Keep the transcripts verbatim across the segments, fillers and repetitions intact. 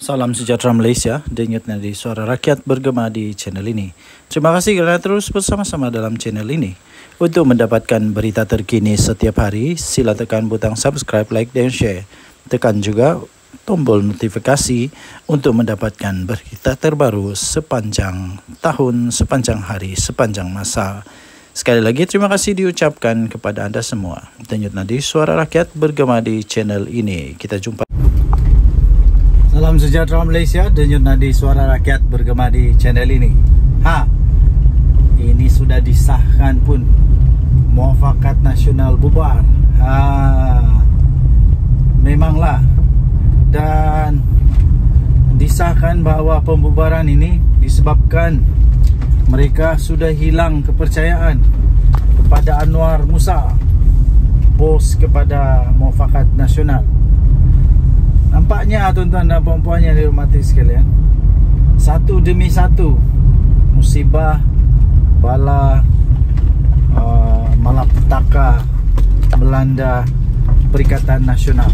Salam sejahtera Malaysia, denyut nadi suara rakyat bergema di channel ini. Terima kasih kerana terus bersama-sama dalam channel ini. Untuk mendapatkan berita terkini setiap hari, sila tekan butang subscribe, like dan share. Tekan juga tombol notifikasi untuk mendapatkan berita terbaru sepanjang tahun, sepanjang hari, sepanjang masa. Sekali lagi terima kasih diucapkan kepada anda semua. Denyut nadi suara rakyat bergema di channel ini. Kita jumpa. Salam sejahtera Malaysia, denyut nadi suara rakyat bergema di channel ini. Ha, ini sudah disahkan pun, muafakat nasional bubar. Ha, memanglah, dan disahkan bahawa pembubaran ini disebabkan mereka sudah hilang kepercayaan kepada Anwar Musa, bos kepada muafakat nasional. Nampaknya tuan-tuan dan puan-puan yang dihormati sekalian, satu demi satu musibah, bala, uh, malapetaka melanda Perikatan Nasional.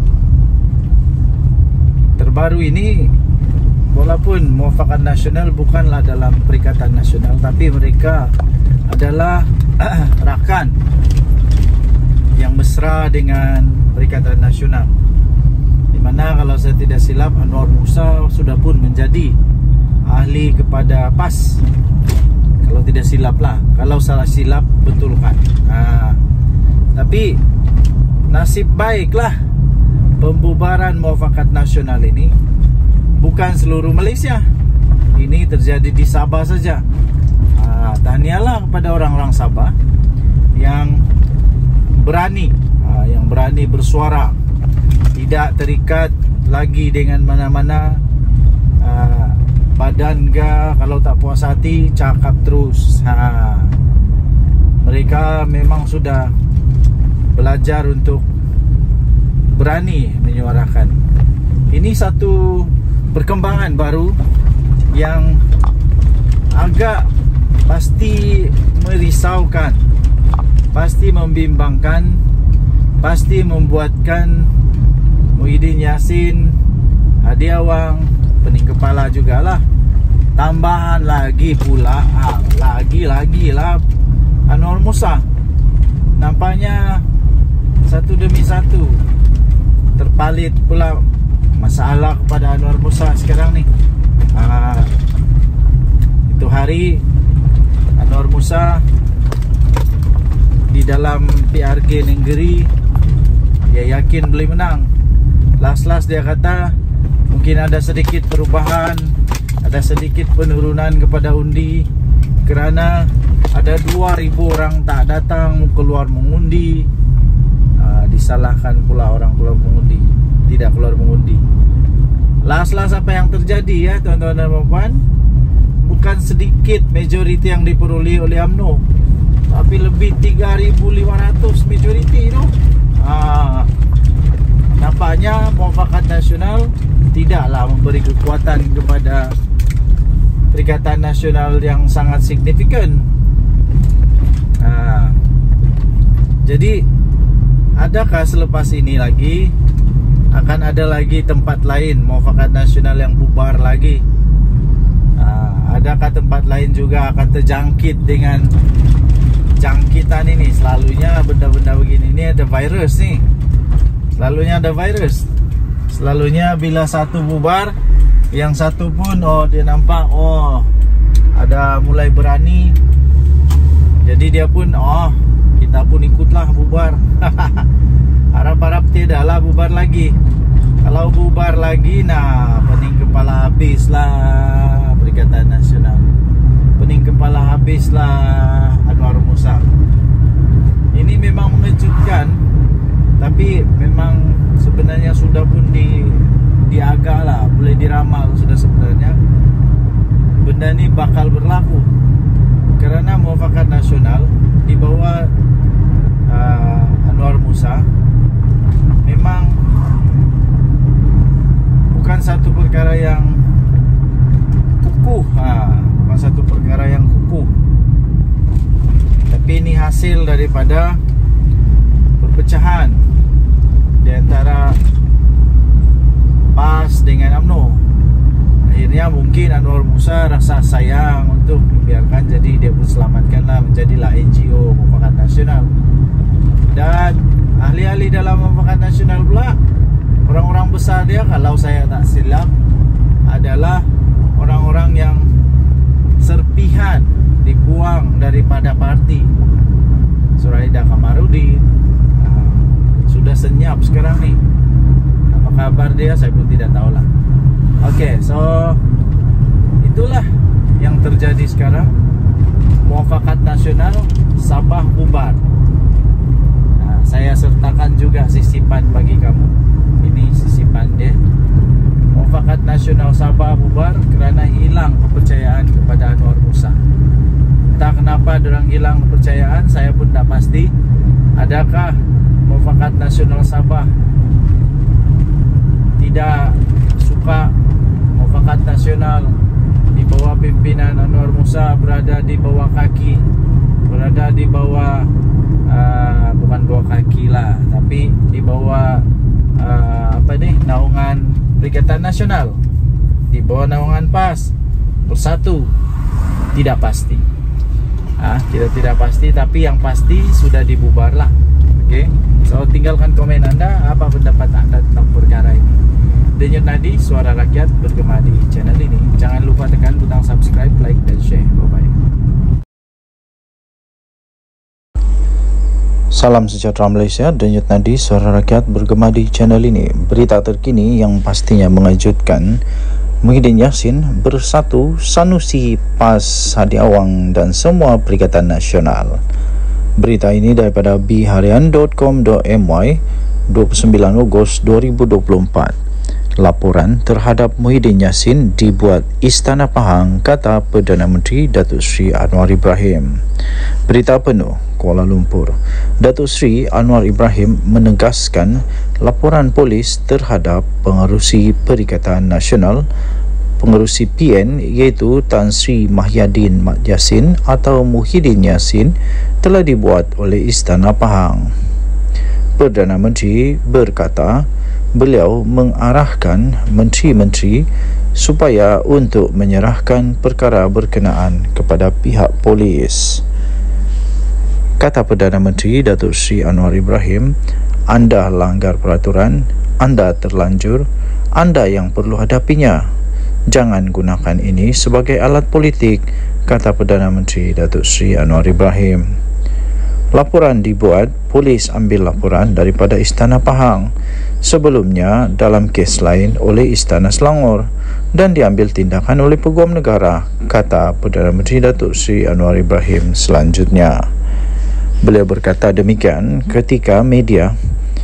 Terbaru ini, walaupun muafakat nasional bukanlah dalam Perikatan Nasional, tapi mereka adalah rakan yang mesra dengan Perikatan Nasional, di mana kalau saya tidak silap Anwar Musa sudah pun menjadi ahli kepada P A S. Kalau tidak silap lah, kalau salah silap betulkan. Nah, tapi nasib baiklah pembubaran muafakat nasional ini bukan seluruh Malaysia. Ini terjadi di Sabah saja. Nah, tahniahlah kepada orang-orang Sabah yang berani, yang berani bersuara, tidak terikat lagi dengan mana-mana uh, badan ke, kalau tak puas hati cakap terus. Ha, mereka memang sudah belajar untuk berani menyuarakan. Ini satu perkembangan baru yang agak pasti merisaukan, pasti membimbangkan, pasti membuatkan Muhyiddin Yassin, Hadi Awang, pening kepala jugalah. Tambahan lagi pula, ah, lagi-lagi lah Anwar Musa. Nampaknya satu demi satu terpalit pula masalah kepada Anwar Musa sekarang ni. Ah, itu hari Anwar Musa di dalam P R G negeri, dia yakin boleh menang. Last-last dia kata mungkin ada sedikit perubahan, ada sedikit penurunan kepada undi kerana ada dua ribu orang tak datang keluar mengundi. uh, Disalahkan pula orang keluar mengundi, tidak keluar mengundi. Last-last apa yang terjadi ya tuan-tuan dan puan-puan, bukan sedikit majoriti yang diperoleh oleh U M N O, tapi lebih tiga ribu lima ratus majoriti tu. uh, Nampaknya muafakat nasional tidaklah memberi kekuatan kepada Perikatan Nasional yang sangat signifikan. Nah, jadi adakah selepas ini lagi akan ada lagi tempat lain muafakat nasional yang bubar lagi? Nah, adakah tempat lain juga akan terjangkit dengan jangkitan ini? Selalunya benda-benda begini ini ada virus nih. Selalunya ada virus. Selalunya bila satu bubar, yang satu pun oh dia nampak oh ada mulai berani, jadi dia pun oh kita pun ikutlah bubar. Harap-harap tidaklah bubar lagi. Kalau bubar lagi, nah pening kepala habislah Perikatan Nasional, pening kepala habislah Anwar Musa. Ini memang mengejutkan, tapi memang sebenarnya sudah pun di diagak lah, boleh diramal sudah sebenarnya benda ni bakal berlaku kerana muafakat nasional di bawah uh, Anwar Musa memang bukan satu perkara yang kukuh, ha, bukan satu perkara yang kukuh, tapi ini hasil daripada perpecahan di antara P A S dengan U M N O. akhirnya mungkin Anwar Musa rasa sayang untuk membiarkan, jadi dia pun selamatkanlah menjadilah N G O Mufakat Nasional. Dan ahli-ahli dalam Mufakat Nasional pula, orang-orang besar dia, kalau saya tak silap, adalah orang-orang yang serpihan dibuang daripada parti. Suraida Kamarudin uh, sudah senyap sekarang nih. Apa kabar dia saya pun tidak tahu lah. Oke, okay, so itulah yang terjadi sekarang. Mufakat Nasional Sabah bubar. Nah, saya sertakan juga sisipan bagi kamu. Ini sisipan dia. Mufakat Nasional Sabah bubar kerana hilang kepercayaan kepada Anwar Musa. Entah kenapa dorang hilang kepercayaan, saya pun tak pasti. Adakah Mufakat Nasional Sabah tidak suka Mufakat Nasional di bawah pimpinan Anwar Musa berada di bawah kaki, berada di bawah uh, bukan bawah kaki lah, tapi di bawah uh, apa nih, naungan Perikatan Nasional, di bawah naungan P A S Bersatu. Tidak pasti. Ah, kita tidak pasti, tapi yang pasti sudah dibubarlah. Oke, okay? So tinggalkan komen Anda, apa pendapat Anda tentang perkara ini. Denyut Nadi, suara rakyat bergema di channel ini. Jangan lupa tekan butang subscribe, like, dan share. Bye-bye. Salam sejahtera Malaysia, Denyut Nadi, suara rakyat bergema di channel ini. Berita terkini yang pastinya mengejutkan. Muhyiddin Yassin bersatu, Sanusi, P A S, Hadi Awang dan semua Perikatan Nasional. Berita ini daripada biharian dot com dot my dua puluh sembilan Ogos dua ribu dua puluh empat. Laporan terhadap Muhyiddin Yassin dibuat Istana Pahang, kata Perdana Menteri Datuk Seri Anwar Ibrahim. Berita penuh, Kuala Lumpur. Datuk Seri Anwar Ibrahim menegaskan laporan polis terhadap pengerusi Perikatan Nasional, pengerusi P N iaitu Tan Sri Mahyadin Mat Yassin atau Muhyiddin Yassin telah dibuat oleh Istana Pahang. Perdana Menteri berkata beliau mengarahkan menteri-menteri supaya untuk menyerahkan perkara berkenaan kepada pihak polis. Kata Perdana Menteri Datuk Seri Anwar Ibrahim, anda langgar peraturan, anda terlanjur, anda yang perlu hadapinya. Jangan gunakan ini sebagai alat politik, kata Perdana Menteri Datuk Seri Anwar Ibrahim. Laporan dibuat, polis ambil laporan daripada Istana Pahang. Sebelumnya dalam kes lain oleh Istana Selangor dan diambil tindakan oleh Peguam Negara, kata Perdana Menteri Datuk Seri Anwar Ibrahim selanjutnya. Beliau berkata demikian ketika media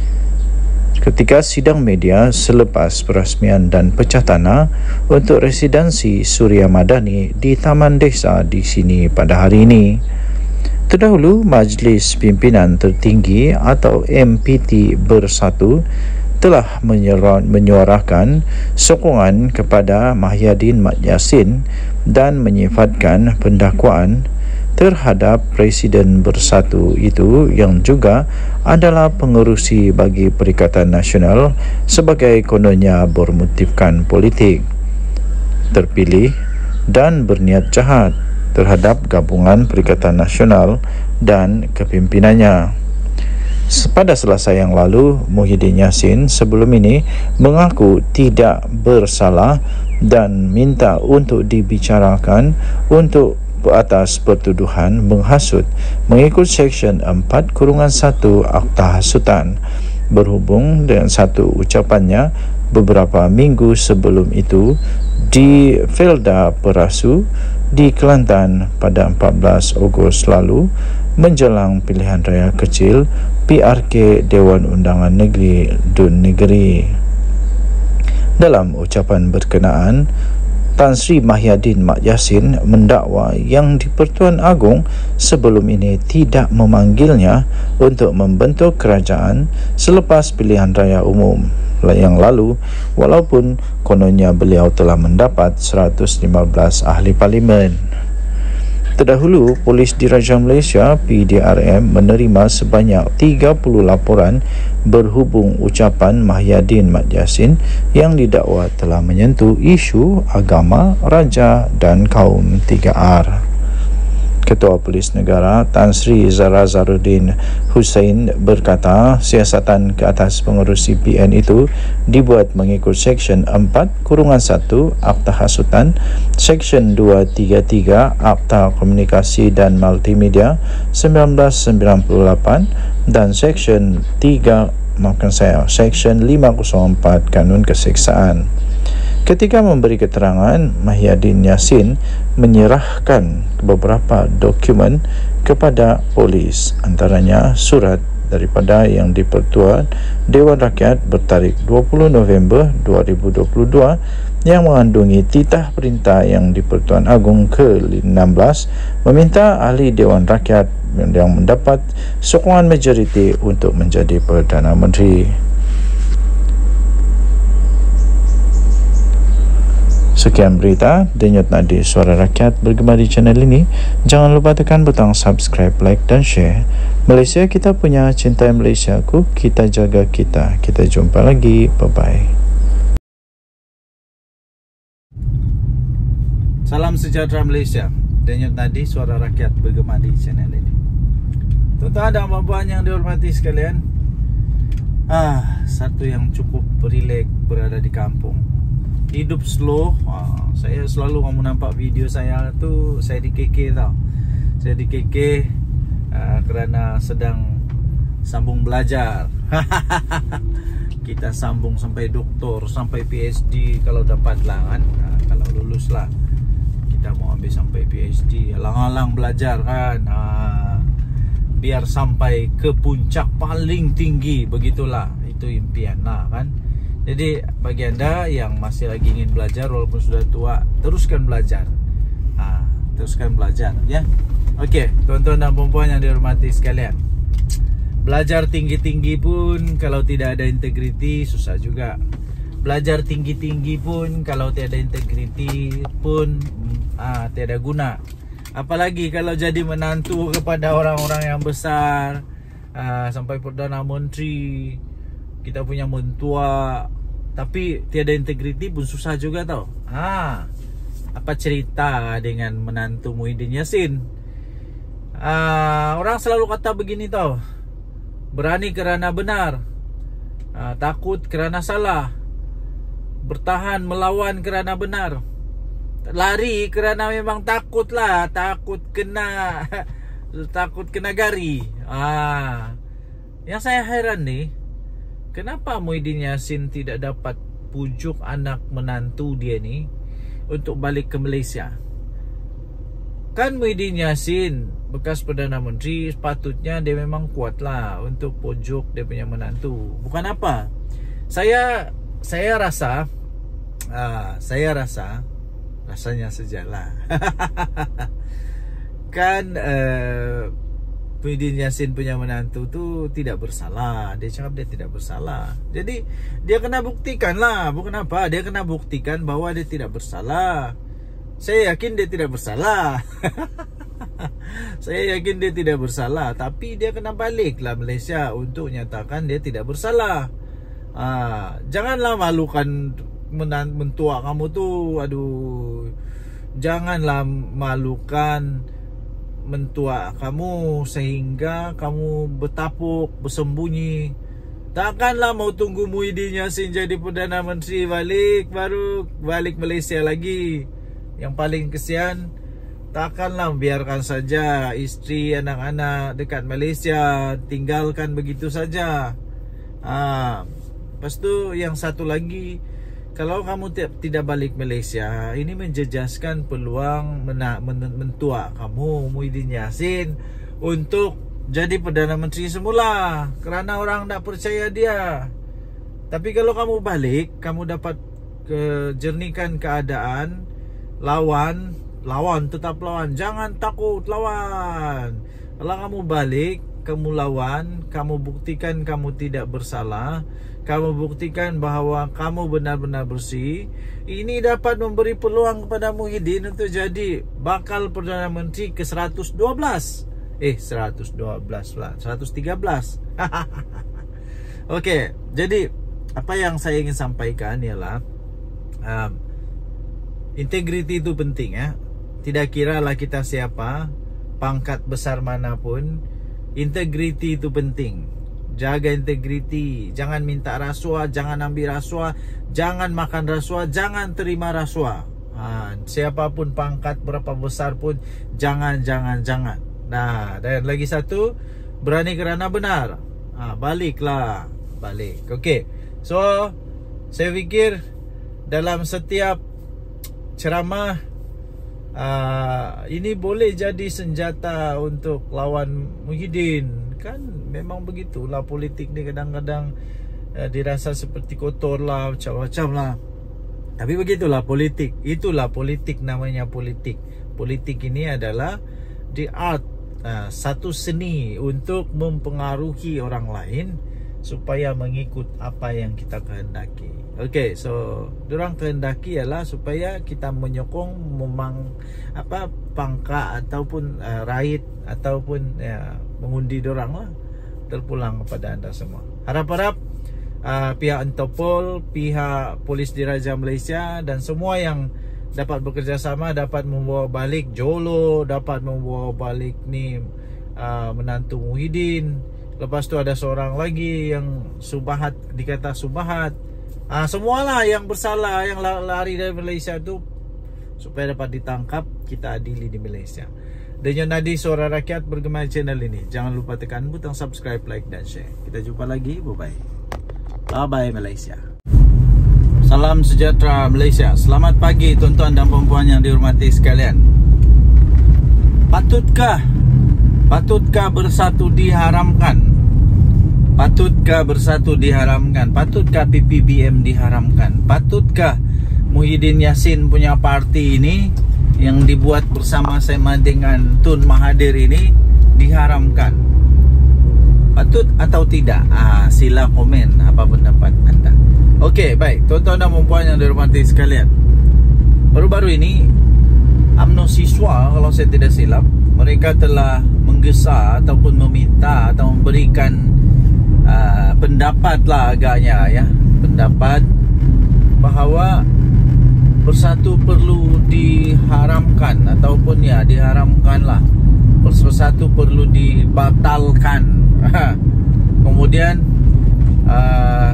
ketika sidang media selepas perasmian dan pecah tanah untuk residensi Suria Madani di Taman Desa di sini pada hari ini. Terdahulu, Majlis Pimpinan Tertinggi atau M P T Bersatu telah menyuarakan sokongan kepada Mahyadin Mat Yassin dan menyifatkan pendakwaan terhadap Presiden Bersatu itu yang juga adalah pengerusi bagi Perikatan Nasional sebagai kononnya bermotifkan politik, terpilih dan berniat jahat terhadap gabungan Perikatan Nasional dan kepimpinannya. Pada Selasa yang lalu, Muhyiddin Yassin sebelum ini mengaku tidak bersalah dan minta untuk dibicarakan untuk atas pertuduhan menghasut mengikut Seksyen empat satu Akta Hasutan. Berhubung dengan satu ucapannya beberapa minggu sebelum itu di Felda Perasu di Kelantan pada empat belas Ogos lalu menjelang pilihan raya kecil P R K Dewan Undangan Negeri Dun Negeri. Dalam ucapan berkenaan, Tan Sri Mahyadin Mat Yassin mendakwa yang di-Pertuan Agong sebelum ini tidak memanggilnya untuk membentuk kerajaan selepas pilihan raya umum yang lalu, walaupun kononnya beliau telah mendapat seratus lima belas ahli parlimen. Terdahulu, Polis Diraja Malaysia P D R M menerima sebanyak tiga puluh laporan berhubung ucapan Mahyadin Mat Yassin yang didakwa telah menyentuh isu agama, raja dan kaum tiga R. Ketua Polis Negara Tan Sri Zara Zaruddin Hussein berkata siasatan ke atas pengurus C P N itu dibuat mengikut Seksyen empat satu Akta Hasutan, Seksyen dua tiga tiga Akta Komunikasi dan Multimedia seribu sembilan ratus sembilan puluh lapan dan Seksyen tiga maafkan saya Seksyen lima kosong empat Kanun Keseksaan. Ketika memberi keterangan, Mahyadin Yassin menyerahkan beberapa dokumen kepada polis, antaranya surat daripada Yang di-Pertuan Dewan Rakyat bertarikh dua puluh November dua ribu dua puluh dua yang mengandungi titah perintah Yang di-Pertuan Agong ke enam belas meminta ahli Dewan Rakyat yang mendapat sokongan majoriti untuk menjadi Perdana Menteri. Sekian berita Denyut Nadi Suara Rakyat bergema di channel ini. Jangan lupa tekan butang subscribe, like dan share. Malaysia kita punya, cintai Malaysia ku, kita jaga kita. Kita jumpa lagi. Bye-bye. Salam sejahtera Malaysia. Denyut Nadi Suara Rakyat bergema di channel ini. Tuan-tuan dan puan-puan yang dihormati sekalian, ah, satu yang cukup rileks berada di kampung. Hidup slow. ha, Saya selalu kamu nampak video saya tu, saya di K K tau. Saya di K K uh, kerana sedang sambung belajar. Kita sambung sampai doktor, sampai P H D kalau dapat lah kan. ha, Kalau lulus lah kita mau ambil sampai P H D. Alang-alang belajar kan, ha, biar sampai ke puncak paling tinggi. Begitulah, itu impian lah kan. Jadi bagi anda yang masih lagi ingin belajar walaupun sudah tua, teruskan belajar. ha, Teruskan belajar ya. Okey, tuan-tuan dan puan-puan yang dihormati sekalian, belajar tinggi-tinggi pun kalau tidak ada integriti susah juga. Belajar tinggi-tinggi pun kalau tiada integriti pun ah, tiada guna. Apalagi kalau jadi menantu kepada orang-orang yang besar, ah, sampai Perdana Menteri, kita punya mentua, tapi tiada integriti pun susah juga tau. Ha, apa cerita dengan menantu Muhyiddin Yassin? Ha, orang selalu kata begini tau, berani kerana benar, ha, takut kerana salah, bertahan melawan kerana benar, lari kerana memang takut lah, takut kena takut kena gari. ha, Yang saya heran nih, kenapa Muhyiddin Yassin tidak dapat pujuk anak menantu dia ni untuk balik ke Malaysia? Kan Muhyiddin Yassin bekas Perdana Menteri, sepatutnya dia memang kuat lah untuk pujuk dia punya menantu. Bukan apa, Saya saya rasa uh, Saya rasa Rasanya sejalah Kan uh, Muhyiddin Yassin punya menantu tu tidak bersalah. Dia cakap dia tidak bersalah. Jadi dia kena buktikan lah. Bukan apa, dia kena buktikan bahawa dia tidak bersalah. Saya yakin dia tidak bersalah. Saya yakin dia tidak bersalah. Tapi dia kena balik lah Malaysia untuk nyatakan dia tidak bersalah. ha, Janganlah malukan mentua kamu tu. Aduh, janganlah malukan mentua kamu sehingga kamu bertapuk, bersembunyi. Takkanlah mau tunggu Muhyiddin Yassin jadi Perdana Menteri balik baru balik Malaysia lagi. Yang paling kesian, takkanlah biarkan saja isteri, anak-anak dekat Malaysia, tinggalkan begitu saja. Ah, lepas tu yang satu lagi, kalau kamu tidak balik Malaysia, ini menjejaskan peluang mena- mentua kamu Muhyiddin Yassin untuk jadi Perdana Menteri semula, kerana orang tak percaya dia. Tapi kalau kamu balik, kamu dapat kejernihkan keadaan. Lawan, lawan, tetap lawan. Jangan takut lawan. Kalau kamu balik, kamu lawan, kamu buktikan kamu tidak bersalah, kamu buktikan bahawa kamu benar-benar bersih, ini dapat memberi peluang kepada Muhyiddin untuk jadi bakal Perdana Menteri ke seratus dua belas. Eh, seratus dua belas lah, seratus tiga belas. Okey, jadi apa yang saya ingin sampaikan ialah um, integriti itu penting ya. Tidak kiralah kita siapa, pangkat besar manapun, integriti itu penting. Jaga integriti, jangan minta rasuah, jangan ambil rasuah, jangan makan rasuah, jangan terima rasuah. Ha, siapapun pangkat berapa besar pun, jangan, jangan, jangan. Nah, dan lagi satu, berani kerana benar. Ha, baliklah, balik. Okey, so saya fikir dalam setiap ceramah, Uh, ini boleh jadi senjata untuk lawan Muhyiddin. Kan memang begitulah politik ni, kadang-kadang uh, dirasa seperti kotor lah, macam-macam lah. Tapi begitulah politik. Itulah politik, namanya politik. Politik ini adalah the art, uh, satu seni untuk mempengaruhi orang lain supaya mengikut apa yang kita kehendaki. Okey, so diorang kehendaki ialah supaya kita menyokong memang apa pangkat ataupun uh, raid ataupun ya, mengundi diorang lah. Terpulang kepada anda semua. Harap-harap uh, pihak Interpol, pihak Polis Diraja Malaysia dan semua yang dapat bekerjasama dapat membawa balik Jolo, dapat membawa balik ni uh, menantu Muhyiddin. Lepas tu ada seorang lagi yang Subahat, dikata Subahat. Ah, semualah yang bersalah, yang lari dari Malaysia tu, supaya dapat ditangkap, kita adili di Malaysia. Denyut nadi suara rakyat bergema channel ini. Jangan lupa tekan butang subscribe, like dan share. Kita jumpa lagi. Bye-bye. Bye-bye Malaysia. Salam sejahtera Malaysia. Selamat pagi tuan-tuan dan puan-puan yang dihormati sekalian. Patutkah Patutkah bersatu diharamkan? Patutkah bersatu diharamkan? Patutkah P P B M diharamkan? Patutkah Muhyiddin Yassin punya parti ini yang dibuat bersama-sama dengan Tun Mahathir ini diharamkan? Patut atau tidak? Ah, sila komen apa pendapat anda. Okey, baik. Tuan-tuan dan puan-puan yang dihormati sekalian. Baru-baru ini U M N O siswa, kalau saya tidak silap, mereka telah menggesa ataupun meminta atau memberikan Uh, pendapat lah agaknya ya, pendapat bahawa bersatu perlu diharamkan ataupun ya diharamkan lah, bersatu perlu dibatalkan. Kemudian uh,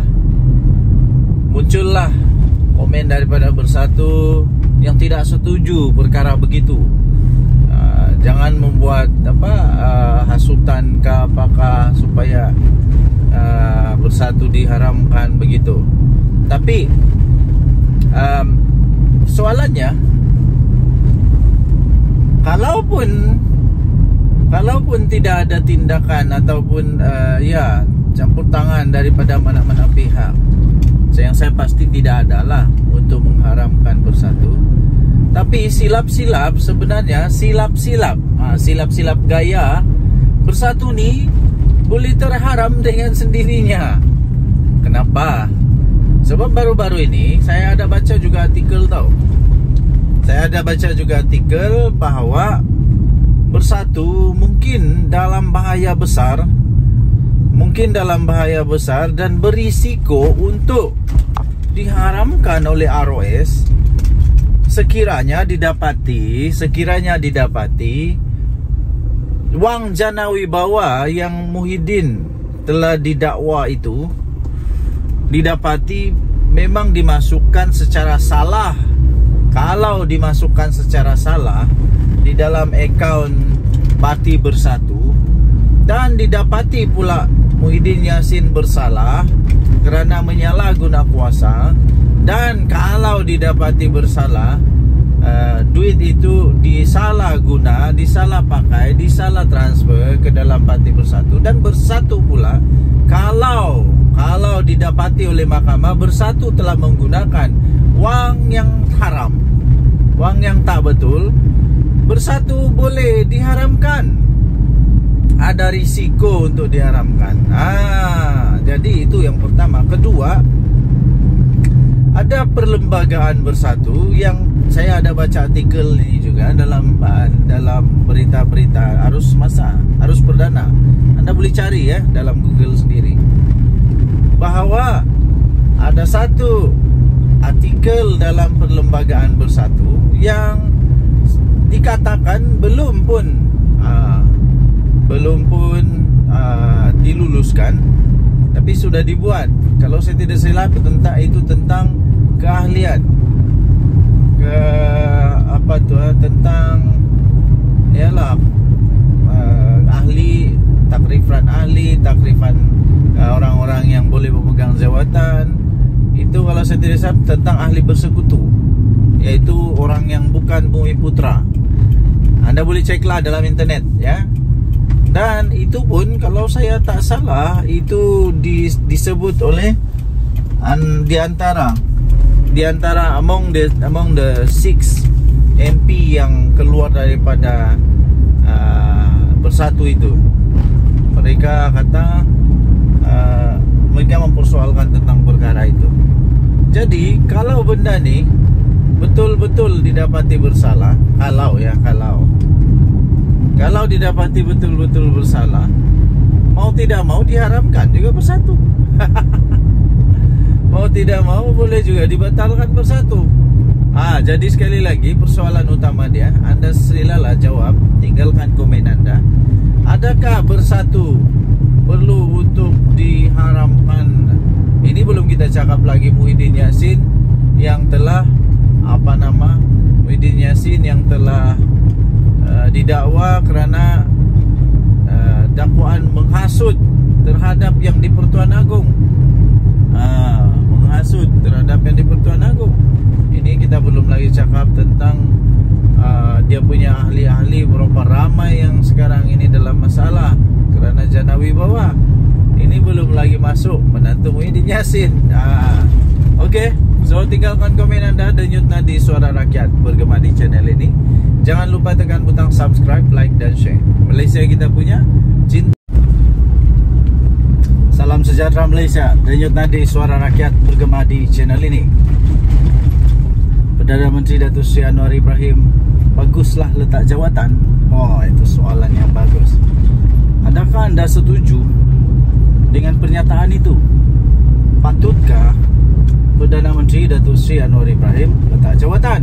muncullah komen daripada bersatu yang tidak setuju perkara begitu. Uh, jangan membuat apa uh, hasutan ke apakah supaya Uh, bersatu diharamkan begitu. Tapi um, soalannya, kalaupun kalaupun tidak ada tindakan ataupun uh, ya campur tangan daripada mana-mana pihak, yang saya pasti tidak adalah untuk mengharamkan bersatu. Tapi silap-silap sebenarnya silap-silap uh, silap-silap gaya bersatu ni boleh terharam dengan sendirinya. Kenapa? Sebab baru-baru ini saya ada baca juga artikel tau. Saya ada baca juga artikel bahawa bersatu mungkin dalam bahaya besar, mungkin dalam bahaya besar dan berisiko untuk diharamkan oleh R O S sekiranya didapati, sekiranya didapati wang jana wibawa yang Muhyiddin telah didakwa itu didapati memang dimasukkan secara salah. Kalau dimasukkan secara salah di dalam akaun Parti Bersatu dan didapati pula Muhyiddin Yassin bersalah kerana menyalahguna kuasa, dan kalau didapati bersalah, Uh, duit itu disalah guna, disalah pakai, disalah transfer ke dalam Parti Bersatu, dan Bersatu pula kalau kalau didapati oleh mahkamah Bersatu telah menggunakan wang yang haram, wang yang tak betul, Bersatu boleh diharamkan. ada risiko untuk diharamkan. Ah, jadi itu yang pertama. Kedua, ada perlembagaan bersatu yang saya ada baca artikel ini juga dalam dalam berita-berita arus masa, arus perdana. Anda boleh cari ya dalam Google sendiri, bahwa ada satu artikel dalam perlembagaan bersatu yang dikatakan belum pun uh, belum pun uh, diluluskan, tapi sudah dibuat. Kalau saya tidak silap tentang itu tentang keahlian ke apa tuh tentang ialah uh, ahli takrifan ahli takrifan uh, orang-orang yang boleh memegang jawatan. Itu kalau saya tidak salah tentang ahli bersekutu, yaitu orang yang bukan Bumi Putra. Anda boleh ceklah dalam internet ya. Dan itu pun kalau saya tak salah itu di, disebut oleh an, di antara di antara among the among the six M P yang keluar daripada uh, bersatu itu. Mereka kata uh, mereka mempersoalkan tentang perkara itu. Jadi kalau benda ni betul-betul didapati bersalah, kalau ya kalau kalau didapati betul-betul bersalah, mau tidak mau diharamkan juga bersatu. Mau tidak mau boleh juga dibatalkan bersatu. Ah, jadi sekali lagi persoalan utama dia, Anda silalah jawab, tinggalkan komen Anda. Adakah bersatu perlu untuk diharamkan? Ini belum kita cakap lagi Muhyiddin Yassin yang telah apa nama Muhyiddin Yassin yang telah uh, didakwa kerana uh, dakwaan menghasut terhadap yang di Pertuan Agong. Uh, menghasut terhadap yang di Pertuan Agong. Ini kita belum lagi cakap tentang uh, dia punya ahli-ahli berapa ramai yang sekarang ini dalam masalah kerana jana wibawa. Ini belum lagi masuk menantu Muhyiddin Yassin. Ah, Okey, so tinggalkan komen anda, denyut nadi suara rakyat bergema di channel ini. Jangan lupa tekan butang subscribe, like dan share. Malaysia kita punya, cinta. Salam sejahtera Malaysia, denyut nadi suara rakyat bergema di channel ini. Perdana Menteri Datuk Seri Anwar Ibrahim, baguslah letak jawatan. Oh, itu soalan yang bagus. Adakah anda setuju dengan pernyataan itu? Patutkah Perdana Menteri Datuk Seri Anwar Ibrahim letak jawatan?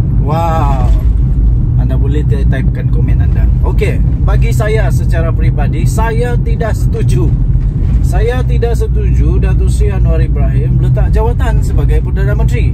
Wow, anda boleh typekan komen anda. Okey, bagi saya secara peribadi, saya tidak setuju. Saya tidak setuju Datuk Seri Anwar Ibrahim letak jawatan sebagai Perdana Menteri.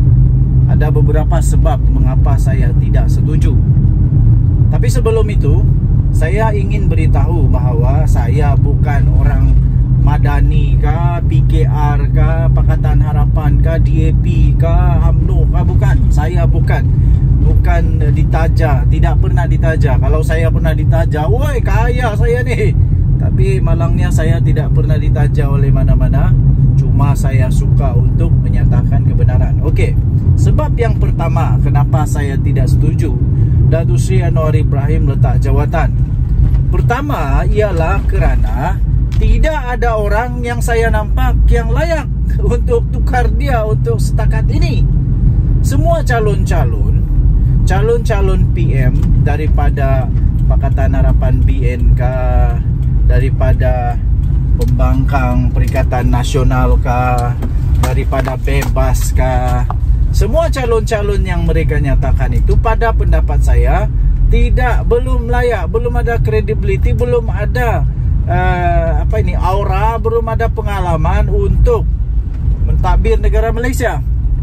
Ada beberapa sebab mengapa saya tidak setuju. Tapi sebelum itu, saya ingin beritahu bahawa saya bukan orang Madani kah, P K R kah, Pakatan Harapan kah, D A P kah, UMNO kah, bukan. Saya bukan. Bukan ditaja, tidak pernah ditaja. Kalau saya pernah ditaja, woi kaya saya ni. Tapi malangnya saya tidak pernah ditaja oleh mana-mana. Cuma saya suka untuk menyatakan kebenaran. Okey, sebab yang pertama kenapa saya tidak setuju Datuk Seri Anwar Ibrahim letak jawatan. Pertama ialah kerana tidak ada orang yang saya nampak yang layak untuk tukar dia untuk setakat ini. Semua calon-calon calon-calon P M daripada Pakatan Harapan B N kah, daripada Pembangkang Perikatan Nasional kah, daripada Bebas kah, semua calon-calon yang mereka nyatakan itu pada pendapat saya tidak, belum layak, belum ada credibility, belum ada uh, apa ini aura, belum ada pengalaman untuk mentadbir negara Malaysia.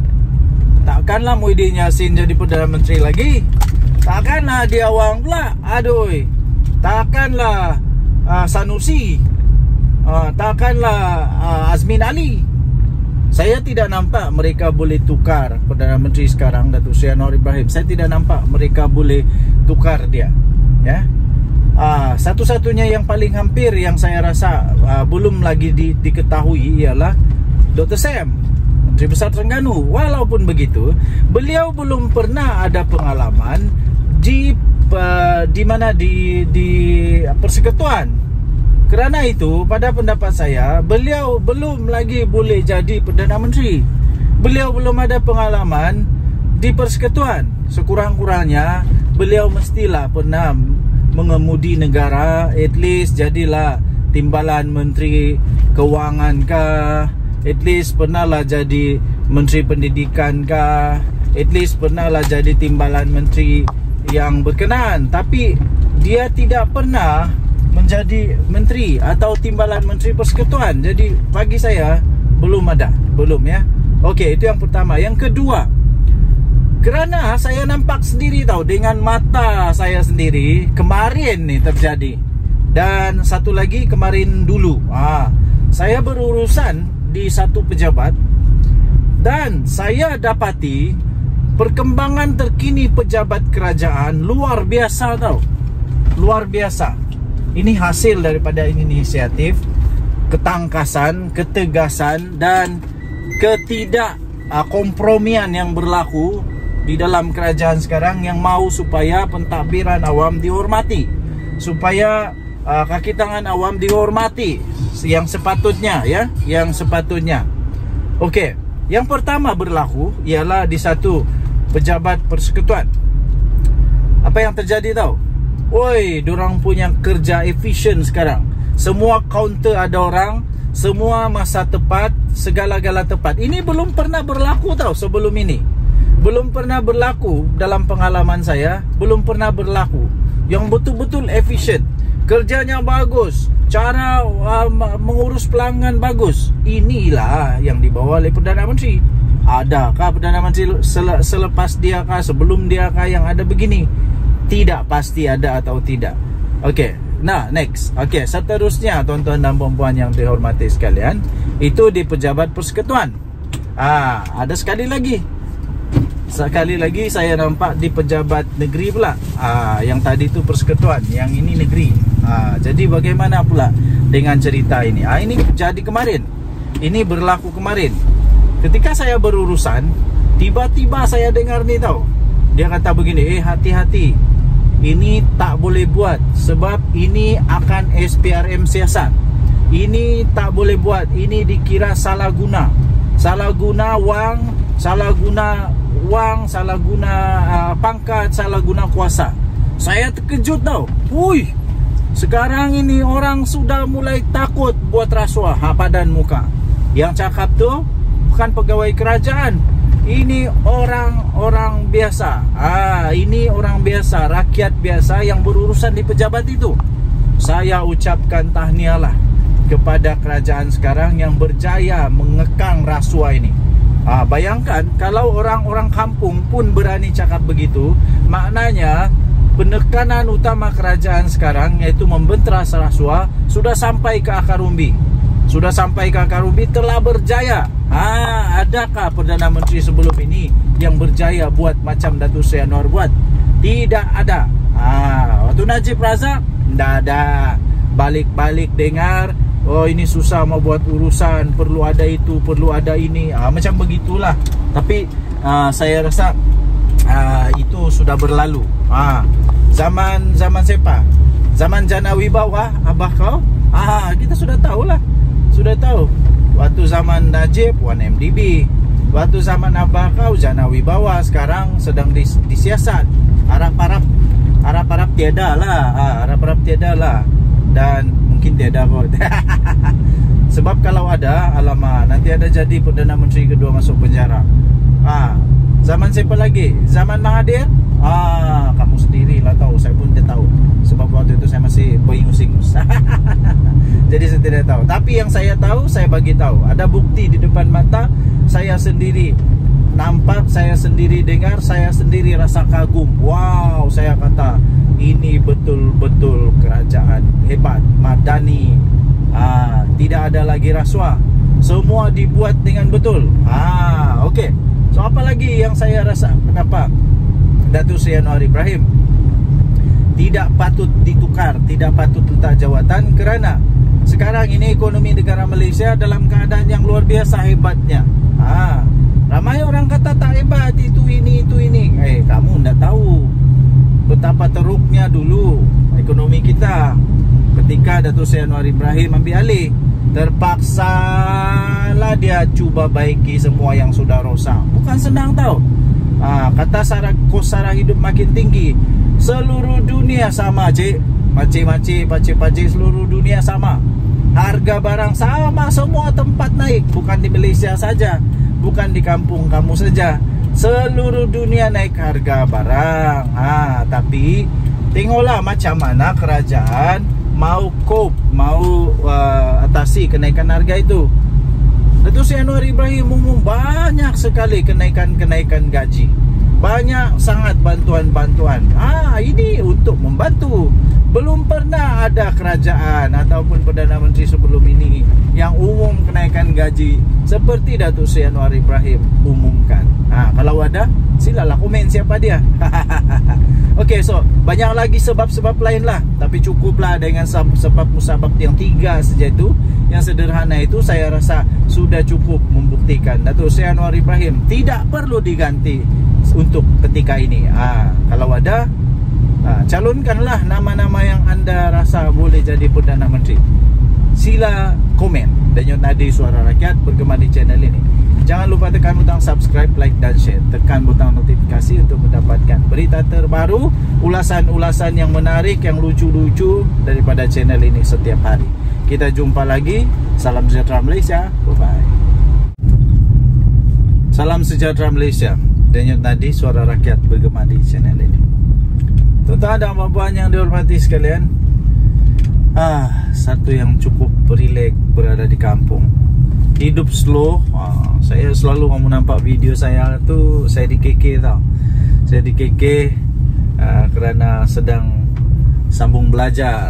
Takkanlah Muhyiddin Yassin jadi Perdana Menteri lagi. Takkanlah dia awang pula. Aduh. Takkanlah uh, Sanusi. uh, Takkanlah uh, Azmin Ali. Saya tidak nampak mereka boleh tukar Perdana Menteri sekarang, Datuk Seri Anwar Ibrahim. Saya tidak nampak mereka boleh tukar dia. Ya. uh, Satu-satunya yang paling hampir yang saya rasa uh, belum lagi di, diketahui ialah Doktor Sam, Menteri Besar Terengganu. Walaupun begitu, beliau belum pernah ada pengalaman di uh, di mana di di persekutuan. Kerana itu, pada pendapat saya, beliau belum lagi boleh jadi Perdana Menteri. Beliau belum ada pengalaman di persekutuan. Sekurang-kurangnya beliau mestilah pernah mengemudi negara, at least jadilah timbalan Menteri Kewangan kah, at least pernahlah jadi Menteri Pendidikan kah, at least pernahlah jadi timbalan menteri yang berkenaan. Tapi dia tidak pernah menjadi menteri atau timbalan Menteri Persekutuan. Jadi bagi saya belum ada, belum ya. Okey, itu yang pertama. Yang kedua, kerana saya nampak sendiri tahu dengan mata saya sendiri kemarin ni terjadi. Dan satu lagi kemarin dulu. Ah, saya berurusan di satu pejabat dan saya dapati perkembangan terkini pejabat kerajaan luar biasa tahu. Luar biasa. Ini hasil daripada inisiatif, ketangkasan, ketegasan dan ketidak uh, kompromian yang berlaku di dalam kerajaan sekarang yang mau supaya pentadbiran awam dihormati, supaya uh, kaki tangan awam dihormati yang sepatutnya ya, yang sepatutnya. Okey, yang pertama berlaku ialah di satu pejabat persekutuan. Apa yang terjadi tahu? Oi, dorang punya kerja efisien sekarang. Semua kaunter ada orang, semua masa tepat, segala-gala tepat. Ini belum pernah berlaku tahu sebelum ini. Belum pernah berlaku dalam pengalaman saya, belum pernah berlaku. Yang betul-betul efisien, kerjanya bagus, cara uh, mengurus pelanggan bagus. Inilah yang dibawa oleh Perdana Menteri. Adakah Perdana Menteri sele selepas dia kah, sebelum dia kah yang ada begini? Tidak pasti ada atau tidak. Okey, nah next. Okey, seterusnya tuan-tuan dan puan-puan yang dihormati sekalian, itu di pejabat persekutuan. Ah, ada sekali lagi. Sekali lagi saya nampak di pejabat negeri pula. Ah, yang tadi tu persekutuan, yang ini negeri. Ah, jadi bagaimana pula dengan cerita ini? Ah, ini jadi kemarin. Ini berlaku kemarin. Ketika saya berurusan, tiba-tiba saya dengar ni tahu. Dia kata begini, eh hati-hati, ini tak boleh buat sebab ini akan S P R M siasat. Ini tak boleh buat, ini dikira salah guna. Salah guna wang, salah guna wang, salah guna uh, pangkat, salah guna kuasa. Saya terkejut tau. Hui, sekarang ini orang sudah mulai takut buat rasuah. Ha, padan muka. Yang cakap tu bukan pegawai kerajaan. Ini orang-orang biasa. Ah, ini orang biasa, rakyat biasa yang berurusan di pejabat itu. Saya ucapkan tahniahlah kepada kerajaan sekarang yang berjaya mengekang rasuah ini. Ah, bayangkan kalau orang-orang kampung pun berani cakap begitu, maknanya penekanan utama kerajaan sekarang iaitu membenteras rasuah sudah sampai ke akar umbi. Sudah sampai ke akar umbi, telah berjaya. Ha, adakah Perdana Menteri sebelum ini yang berjaya buat macam Datuk Seri Anwar buat? Tidak ada. Ha, waktu Najib Razak, tidak ada. Balik-balik dengar, oh ini susah mau buat urusan, perlu ada itu, perlu ada ini. Ha, macam begitulah. Tapi ha, saya rasa ha, itu sudah berlalu. Ha, zaman zaman siapa? Zaman Jana Wibawa, abah kau? Ah, kita sudah tahulah. Sudah tahu. Waktu zaman Najib, satu M D B. Waktu zaman abah kau, Jana Wibawa. Sekarang sedang dis disiasat. Harap-harap Harap-harap tiada lah. Harap-harap tiada lah. Dan mungkin tiada kot. Sebab kalau ada, alamak, nanti ada jadi Perdana Menteri kedua masuk penjara. Ah, zaman siapa lagi? Zaman Mahathir? Ah, kamu sendirilah tahu. Saya pun tidak tahu. Sebab waktu itu saya masih beringus-ingus. Jadi saya tidak tahu. Tapi yang saya tahu, saya bagi tahu. Ada bukti di depan mata. Saya sendiri nampak, saya sendiri dengar, saya sendiri rasa kagum. Wow, saya kata ini betul-betul kerajaan hebat, madani. Ah, tidak ada lagi rasuah. Semua dibuat dengan betul. Ah, okey. So apa lagi yang saya rasa? Kenapa Datuk Seri Anwar Ibrahim tidak patut ditukar, tidak patut letak jawatan? Kerana sekarang ini ekonomi negara Malaysia dalam keadaan yang luar biasa hebatnya. Ha, ramai orang kata tak hebat, itu ini, itu ini. Eh, kamu tidak tahu betapa teruknya dulu ekonomi kita ketika Datuk Seri Anwar Ibrahim ambil alih. Terpaksalah dia cuba baiki semua yang sudah rosak. Bukan senang tau. ha, Kata sara, kos sara hidup makin tinggi. Seluruh dunia sama, cik. Makcik-makcik, pakcik-pakcik, seluruh dunia sama. Harga barang sama, semua tempat naik. Bukan di Malaysia saja, bukan di kampung kamu saja, seluruh dunia naik harga barang. ha, Tapi tengoklah macam mana kerajaan mau cope, mau uh, atasi kenaikan harga itu. Datuk Seri Anwar Ibrahim umum banyak sekali kenaikan-kenaikan gaji. Banyak sangat bantuan-bantuan. Ah, ini untuk membantu. Belum pernah ada kerajaan ataupun Perdana Menteri sebelum ini yang umum kenaikan gaji seperti Datuk Seri Anwar Ibrahim umumkan. Ah, kalau ada, silalah komen siapa dia. Okey, so banyak lagi sebab-sebab lain lah, tapi cukuplah dengan sebab musabab yang tiga saja itu. Yang sederhana itu saya rasa sudah cukup membuktikan Datuk Seri Anwar Ibrahim tidak perlu diganti untuk ketika ini. Ah, kalau ada, ah, calonkanlah nama-nama yang anda rasa boleh jadi Perdana Menteri. Sila komen Denyut Nadi Suara Rakyat bergema di channel ini. Jangan lupa tekan butang subscribe, like dan share. Tekan butang notifikasi untuk mendapatkan berita terbaru, ulasan-ulasan yang menarik, yang lucu-lucu daripada channel ini setiap hari. Kita jumpa lagi. Salam sejahtera Malaysia. Bye-bye. Salam sejahtera Malaysia. Denyut Nadi Suara Rakyat bergema di channel ini. Tuan-tuan dan puan-puan yang dihormati sekalian, ah, satu yang cukup rileks berada di kampung. Hidup slow. ah, Saya selalu kamu nampak video saya tu, saya di K K tau. Saya di K K uh, kerana sedang sambung belajar.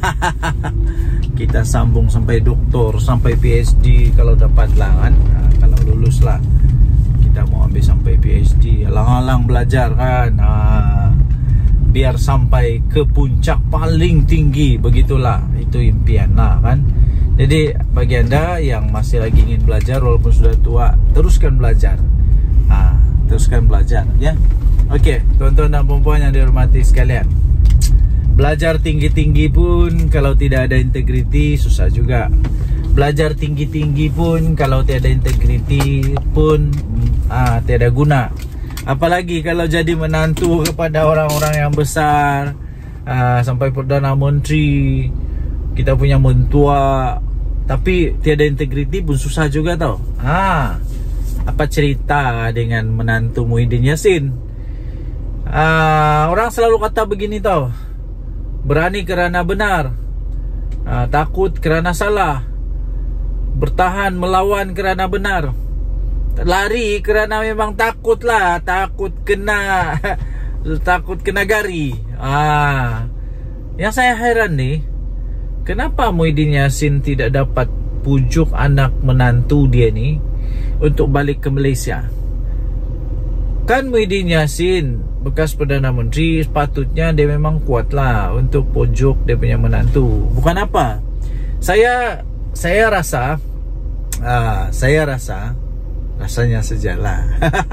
Kita sambung sampai doktor, sampai P H D kalau dapat lah kan. uh, Kalau lulus lah, kita mau ambil sampai P H D. Alang-alang belajar kan, uh, biar sampai ke puncak paling tinggi. Begitulah, itu impian lah kan. Jadi bagi anda yang masih lagi ingin belajar walaupun sudah tua, teruskan belajar. Ah, teruskan belajar ya. Okey, tuan-tuan dan puan-puan yang dihormati sekalian. Belajar tinggi-tinggi pun kalau tidak ada integriti susah juga. Belajar tinggi-tinggi pun kalau tiada integriti pun ah, tiada guna. Apalagi kalau jadi menantu kepada orang-orang yang besar, ah, sampai Perdana Menteri, kita punya mentua, tapi tiada integriti pun susah juga tau. Ha, apa cerita dengan menantu Muhyiddin Yassin? Ah, orang selalu kata begini tau, berani kerana benar, ah, takut kerana salah, bertahan melawan kerana benar, lari kerana memang takut lah, takut kena takut kena gari. Ah, yang saya heran nih, kenapa Muhyiddin Yassin tidak dapat pujuk anak menantu dia ni untuk balik ke Malaysia? Kan Muhyiddin Yassin bekas Perdana Menteri, sepatutnya dia memang kuat lah untuk pujuk dia punya menantu. Bukan apa, Saya saya rasa uh, Saya rasa Rasanya sejalah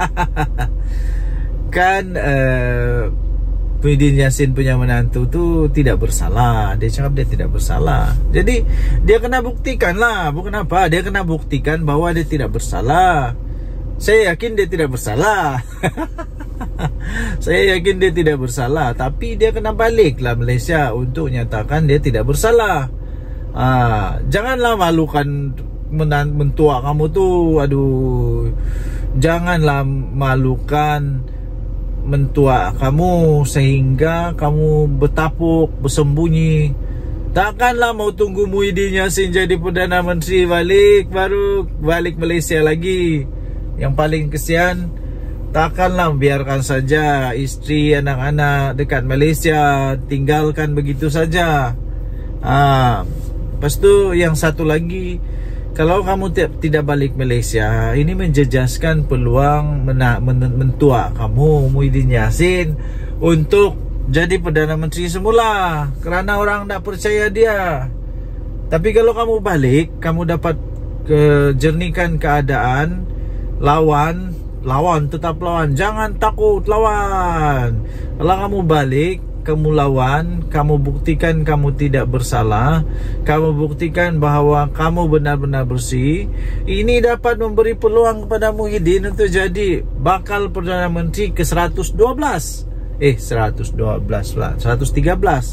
Kan uh, Muhyiddin Yassin punya menantu tu tidak bersalah. Dia cakap dia tidak bersalah. Jadi dia kena buktikan lah. Bukan apa, dia kena buktikan bahawa dia tidak bersalah. Saya yakin dia tidak bersalah. Saya yakin dia tidak bersalah. Tapi dia kena balik lah Malaysia untuk nyatakan dia tidak bersalah. Ah, janganlah malukan mentua kamu tu. Aduh, janganlah malukan mentua kamu sehingga kamu bertapuk, bersembunyi. Takkanlah mau tunggu Muhyiddin Yassin jadi Perdana Menteri balik baru balik Malaysia lagi. Yang paling kesian, takkanlah biarkan saja isteri, anak-anak dekat Malaysia, tinggalkan begitu saja. Ah, lepas tu yang satu lagi, kalau kamu tidak balik Malaysia, ini menjejaskan peluang mena mentua kamu Muhyiddin Yassin untuk jadi Perdana Menteri semula, kerana orang tak percaya dia. Tapi kalau kamu balik, kamu dapat kejernihkan keadaan, lawan lawan, tetap lawan. Jangan takut, lawan. Kalau kamu balik, kamu lawan, kamu buktikan kamu tidak bersalah, kamu buktikan bahwa kamu benar-benar bersih. Ini dapat memberi peluang kepada Muhyiddin untuk jadi bakal Perdana Menteri ke seratus dua belas. Eh, seratus dua belas lah, seratus tiga belas.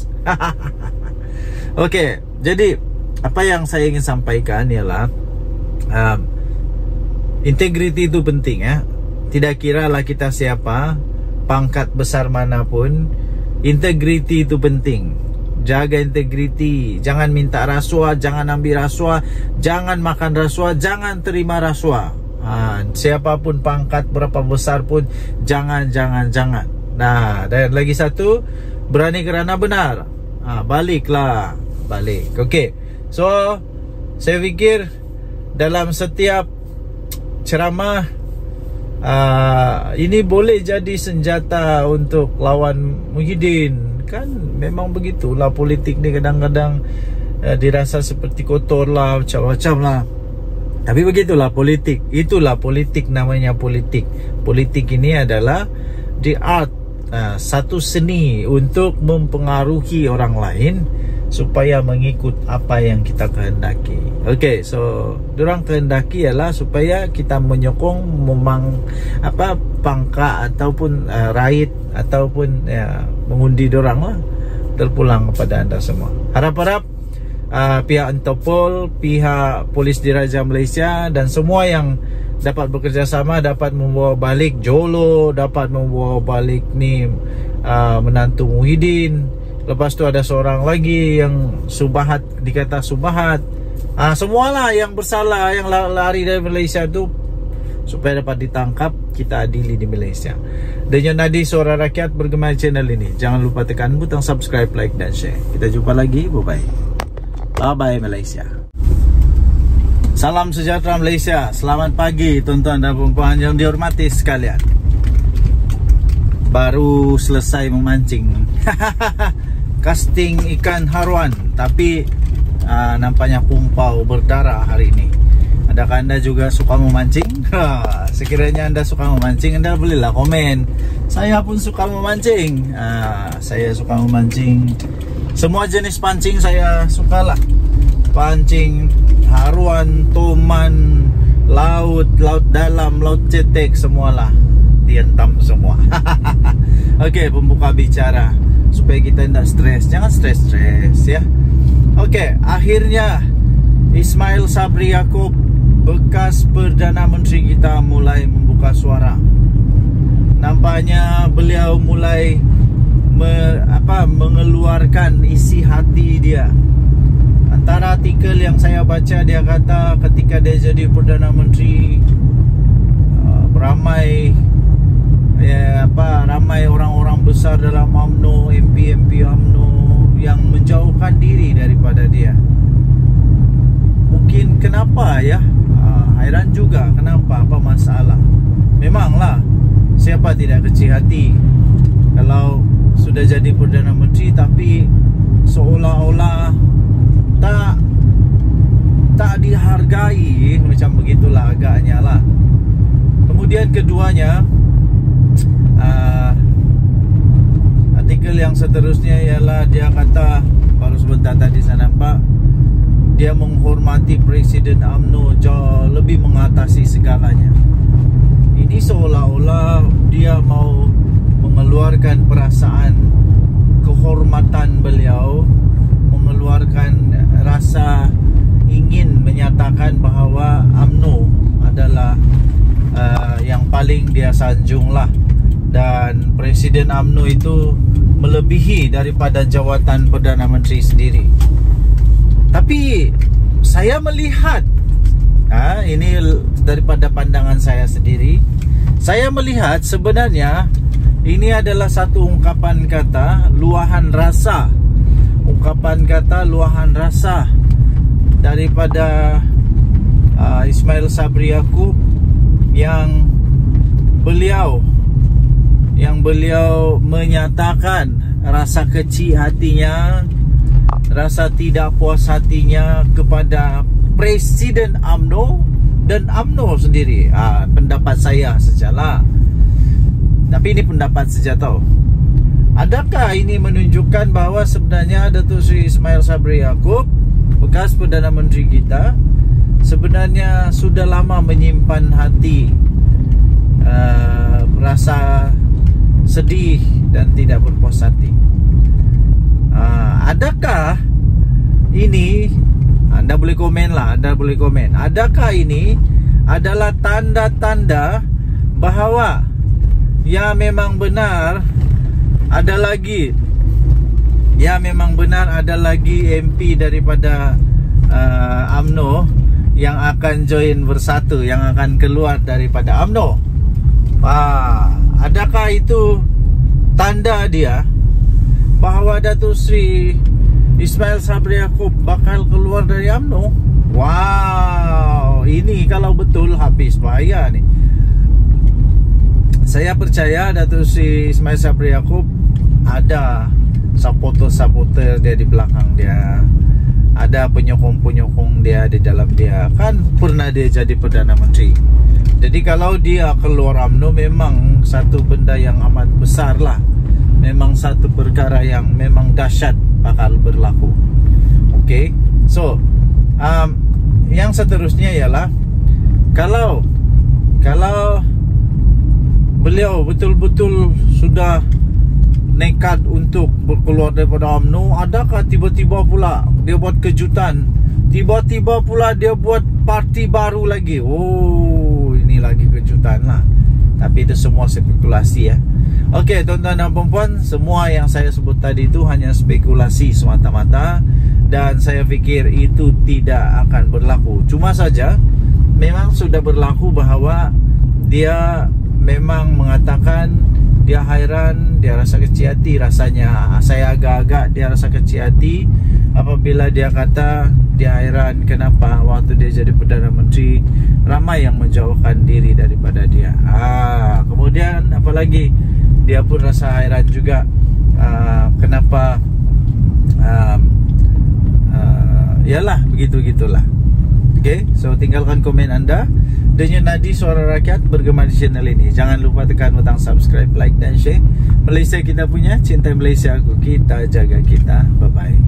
Okey, jadi apa yang saya ingin sampaikan ialah uh, integriti itu penting ya. Tidak kiralah kita siapa, pangkat besar manapun, integriti itu penting. Jaga integriti, jangan minta rasuah, jangan ambil rasuah, jangan makan rasuah, jangan terima rasuah. Ha, siapapun pangkat berapa besar pun, jangan, jangan, jangan. Nah, dan lagi satu, berani kerana benar. Ha, baliklah, balik. Okey. So, saya fikir dalam setiap ceramah uh, ini boleh jadi senjata untuk lawan Muhyiddin. Kan memang begitulah politik ni, kadang-kadang uh, dirasa seperti kotor lah, macam-macam lah. Tapi begitulah politik. Itulah politik, namanya politik. Politik ini adalah the art, uh, satu seni untuk mempengaruhi orang lain supaya mengikut apa yang kita kehendaki. Okey, so diorang kehendaki ialah supaya kita menyokong memang apa pangkat ataupun uh, raid ataupun ya, mengundi diorang lah. Terpulang kepada anda semua. Harap-harap uh, pihak Interpol, pihak Polis Diraja Malaysia dan semua yang dapat bekerjasama dapat membawa balik Jolo, dapat membawa balik ni uh, menantu Muhyiddin. Lepas tu ada seorang lagi yang Subahat, dikata Subahat. Ah, semualah yang bersalah, yang lari dari Malaysia tu, supaya dapat ditangkap, kita adili di Malaysia. Denyut nadi Suara Rakyat bergema channel ini. Jangan lupa tekan butang subscribe, like dan share. Kita jumpa lagi. Bye-bye. Bye-bye Malaysia. Salam sejahtera Malaysia. Selamat pagi tuan-tuan dan puan-puan yang dihormati sekalian. Baru selesai memancing. Casting ikan haruan, tapi uh, nampaknya pumpau berdarah hari ini. Adakah anda juga suka memancing? Sekiranya anda suka memancing, anda bolehlah komen. Saya pun suka memancing. uh, Saya suka memancing. Semua jenis pancing saya sukalah. Pancing haruan, toman, laut, laut dalam, laut cetek, semualah dientam semua. Okey, pembuka bicara supaya kita tidak stres. Jangan stres-stres ya. Okey, akhirnya Ismail Sabri Yaakob, bekas Perdana Menteri kita, mulai membuka suara. Nampaknya beliau mulai me, apa, mengeluarkan isi hati dia. Antara artikel yang saya baca, dia kata ketika dia jadi Perdana Menteri, uh, beramai ya apa ramai orang-orang besar dalam U M N O, M P M P U M N O yang menjauhkan diri daripada dia. Mungkin kenapa ya? Ha, hairan juga kenapa, apa masalah? Memanglah siapa tidak kecil hati kalau sudah jadi Perdana Menteri tapi seolah-olah tak tak dihargai, macam begitulah agaknya lah. Kemudian keduanya, Uh, artikel yang seterusnya ialah dia kata, baru sebentar tadi saya nampak, dia menghormati Presiden U M N O jauh lebih mengatasi segalanya. Ini seolah-olah dia mau mengeluarkan perasaan kehormatan beliau, mengeluarkan rasa ingin menyatakan bahawa U M N O adalah uh, yang paling dia sanjunglah. Dan Presiden U M N O itu melebihi daripada jawatan Perdana Menteri sendiri. Tapi saya melihat, ha, ini daripada pandangan saya sendiri, saya melihat sebenarnya ini adalah satu ungkapan kata luahan rasa. Ungkapan kata luahan rasa daripada uh, Ismail Sabri Yaakob yang beliau yang beliau menyatakan rasa kecil hatinya, rasa tidak puas hatinya kepada Presiden U M N O dan U M N O sendiri. Ah, pendapat saya sajalah. Tapi ini pendapat saja tau. Adakah ini menunjukkan bahawa sebenarnya Datuk Seri Ismail Sabri Yaakob, bekas Perdana Menteri kita, sebenarnya sudah lama menyimpan hati uh, rasa sedih dan tidak berpuas hati. uh, Adakah ini, anda boleh komen lah, anda boleh komen, adakah ini adalah tanda-tanda bahawa ya memang benar ada lagi, ya memang benar ada lagi M P daripada uh, U M N O yang akan join Bersatu, yang akan keluar daripada U M N O. Ah, adakah itu tanda dia bahawa Datuk Seri Ismail Sabri Yaakob bakal keluar dari U M N O? Wow, ini kalau betul habis bahaya nih. Saya percaya Datuk Seri Ismail Sabri Yaakob ada supporter-supporter dia di belakang dia, ada penyokong-penyokong dia di dalam dia. Kan pernah dia jadi Perdana Menteri. Jadi kalau dia keluar U M N O memang satu benda yang amat besar lah. Memang satu perkara yang memang dahsyat bakal berlaku. Okay, so um, yang seterusnya ialah Kalau Kalau beliau betul-betul sudah nekat untuk berkeluar daripada U M N O, adakah tiba-tiba pula dia buat kejutan, tiba-tiba pula dia buat parti baru lagi? Oh, ini lagi kejutan lah. Tapi itu semua spekulasi ya. Okey, tuan-tuan dan puan-puan, semua yang saya sebut tadi itu hanya spekulasi semata-mata, dan saya fikir itu tidak akan berlaku. Cuma saja memang sudah berlaku bahawa dia memang mengatakan dia hairan, dia rasa kecil hati rasanya. Saya agak-agak dia rasa kecil hati apabila dia kata dia hairan kenapa waktu dia jadi Perdana Menteri ramai yang menjauhkan diri daripada dia. Ah, kemudian apa lagi? Dia pun rasa hairan juga uh, kenapa um, uh, yalah begitu-gitulah. Okay, so tinggalkan komen anda. Denyut nadi suara rakyat bergema di channel ini. Jangan lupa tekan butang subscribe, like dan share. Malaysia kita punya, cinta Malaysia aku, kita jaga kita. Bye-bye.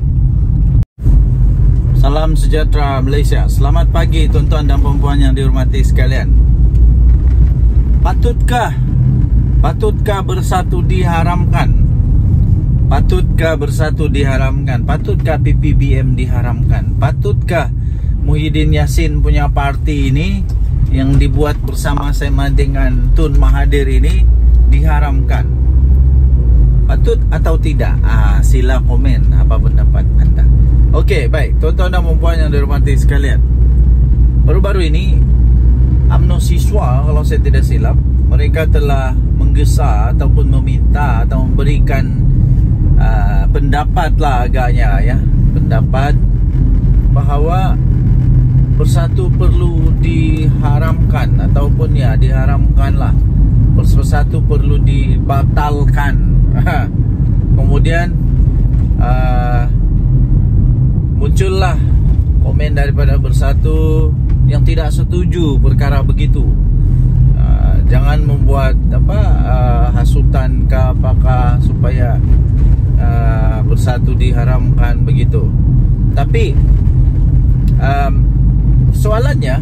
Salam sejahtera Malaysia. Selamat pagi tuan-tuan dan puan-puan yang dihormati sekalian. Patutkah Patutkah Bersatu diharamkan? Patutkah Bersatu diharamkan? Patutkah P P B M diharamkan? Patutkah Muhyiddin Yassin punya parti ini yang dibuat bersama-sama dengan Tun Mahathir ini diharamkan? Patut atau tidak? Ah, sila komen apa pendapat anda. Okey, baik tuan-tuan dan puan-puan yang dihormati sekalian. Baru-baru ini U M N O siswa, kalau saya tidak silap, mereka telah menggesa ataupun meminta atau memberikan uh, pendapat lah agaknya ya, pendapat bahawa Bersatu perlu diharamkan ataupun ya diharamkan lah, Bersatu perlu dibatalkan. Kemudian uh, muncullah komen daripada Bersatu yang tidak setuju perkara begitu. Uh, jangan membuat apa uh, hasutan ke apakah supaya uh, Bersatu diharamkan begitu. Tapi um, soalannya,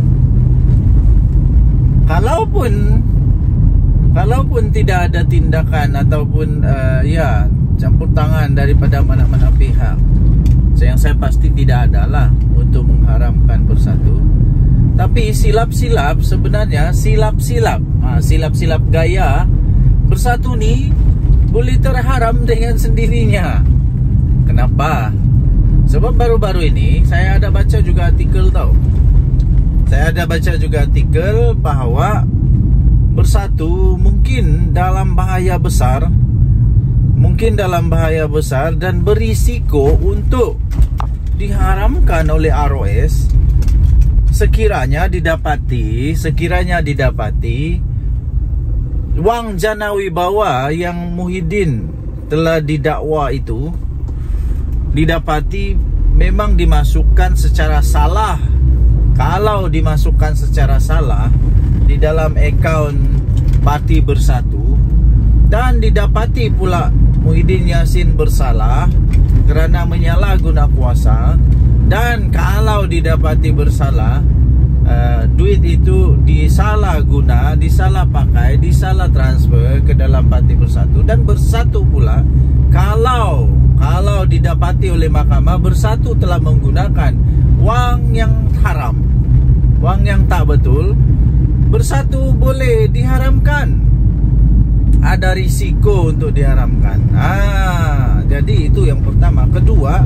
kalaupun kalaupun tidak ada tindakan ataupun uh, ya campur tangan daripada mana-mana pihak, yang saya pasti tidak adalah untuk mengharamkan Bersatu. Tapi silap-silap sebenarnya silap-silap ha, silap-silap gaya Bersatu ni boleh terharam dengan sendirinya. Kenapa? Sebab baru-baru ini saya ada baca juga artikel tau. Saya ada baca juga artikel bahawa Bersatu mungkin dalam bahaya besar, mungkin dalam bahaya besar dan berisiko untuk diharamkan oleh R O S sekiranya didapati sekiranya didapati wang jana wibawa yang Muhyiddin telah didakwa itu didapati memang dimasukkan secara salah kalau dimasukkan secara salah di dalam akaun Parti Bersatu dan didapati pula Muhyiddin Yassin bersalah kerana menyalahguna kuasa, dan kalau didapati bersalah uh, duit itu disalahguna, disalah pakai, disalah transfer ke dalam Parti Bersatu, dan Bersatu pula kalau kalau didapati oleh mahkamah Bersatu telah menggunakan wang yang haram, wang yang tak betul, Bersatu boleh diharamkan. Ada risiko untuk diharamkan. Ah, jadi itu yang pertama. Kedua,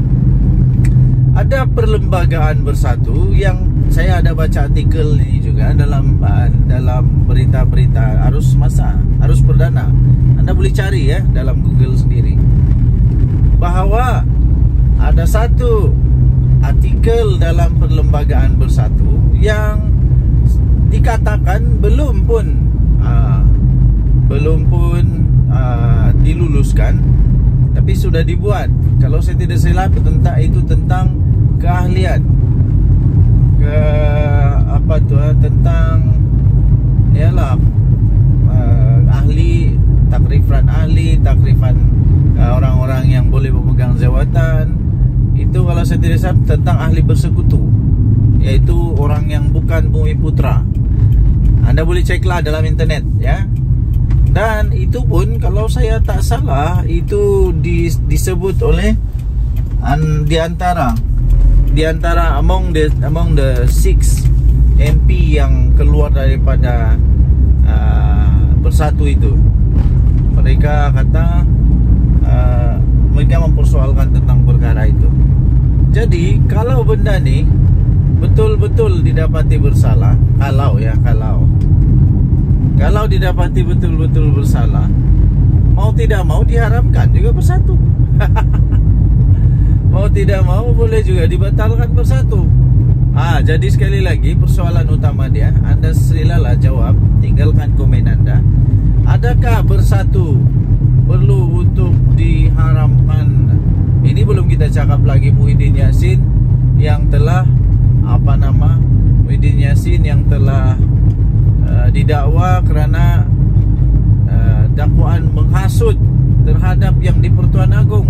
ada perlembagaan Bersatu yang saya ada baca artikel ini juga dalam uh, dalam berita-berita arus masa, arus perdana. Anda boleh cari ya dalam Google sendiri, bahawa ada satu artikel dalam perlembagaan Bersatu yang dikatakan belum pun uh, belum pun uh, diluluskan, tapi sudah dibuat. Kalau saya tidak silap tentang itu tentang keahlian, ke apa tu uh, tentang ialah uh, ahli takrifan ahli takrifan uh, orang-orang yang boleh memegang jawatan. Itu kalau saya tidak silap tentang ahli bersekutu, yaitu orang yang bukan Bumi Putra. Anda boleh ceklah dalam internet ya. Dan itu pun kalau saya tak salah itu di, disebut oleh an, di antara di antara among the among the six M P yang keluar daripada uh, Bersatu itu. Mereka kata uh, mereka mempersoalkan tentang perkara itu. Jadi kalau benda ni betul-betul didapati bersalah, kalau ya kalau Kalau didapati betul-betul bersalah, mau tidak mau diharamkan juga Bersatu. Mau tidak mau boleh juga dibatalkan Bersatu. Ah, jadi sekali lagi persoalan utama dia, Anda silalah jawab, tinggalkan komen Anda. Adakah Bersatu perlu untuk diharamkan? Ini belum kita cakap lagi Muhyiddin Yassin yang telah apa nama? Muhyiddin Yassin yang telah Uh, didakwa kerana uh, dakwaan menghasut terhadap yang di Pertuan Agong.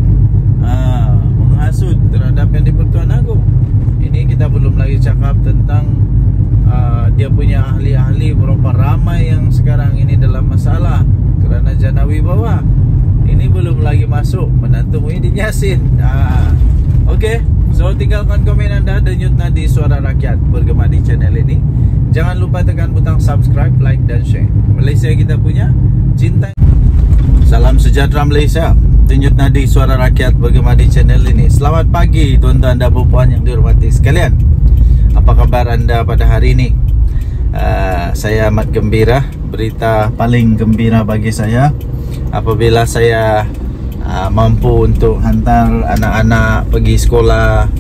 uh, Menghasut terhadap yang di Pertuan Agong. Ini kita belum lagi cakap tentang uh, dia punya ahli-ahli, berapa ramai yang sekarang ini dalam masalah kerana jana wibawa. Ini belum lagi masuk menantu Muhyiddin Yassin. uh, Okey, so tinggalkan komen Anda, denyut nadi suara rakyat bergema di channel ini. Jangan lupa tekan butang subscribe, like dan share. Malaysia kita punya, cinta. Salam sejahtera Malaysia. Denyut nadi suara rakyat bergema di channel ini. Selamat pagi tuan-tuan dan puan yang dihormati sekalian. Apa kabar anda pada hari ini? Uh, saya amat gembira. Berita paling gembira bagi saya apabila saya uh, mampu untuk hantar anak-anak pergi sekolah.